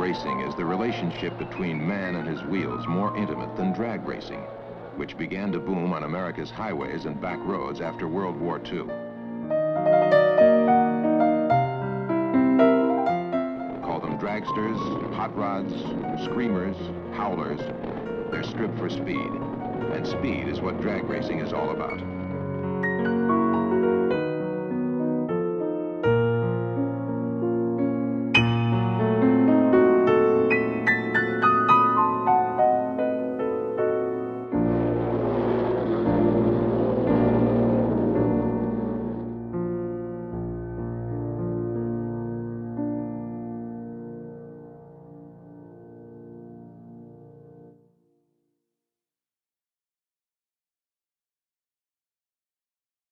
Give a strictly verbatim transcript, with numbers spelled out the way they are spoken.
racing is the relationship between man and his wheels more intimate than drag racing, which began to boom on America's highways and back roads after World War Two. Call them dragsters, hot rods, screamers, howlers. They're stripped for speed, and speed is what drag racing is all about.